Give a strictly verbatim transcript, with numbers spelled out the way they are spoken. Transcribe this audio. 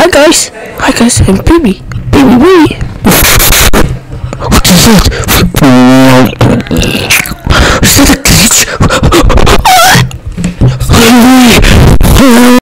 Hi guys, hi guys, I'm Pibby, Pibby Lore. What is that?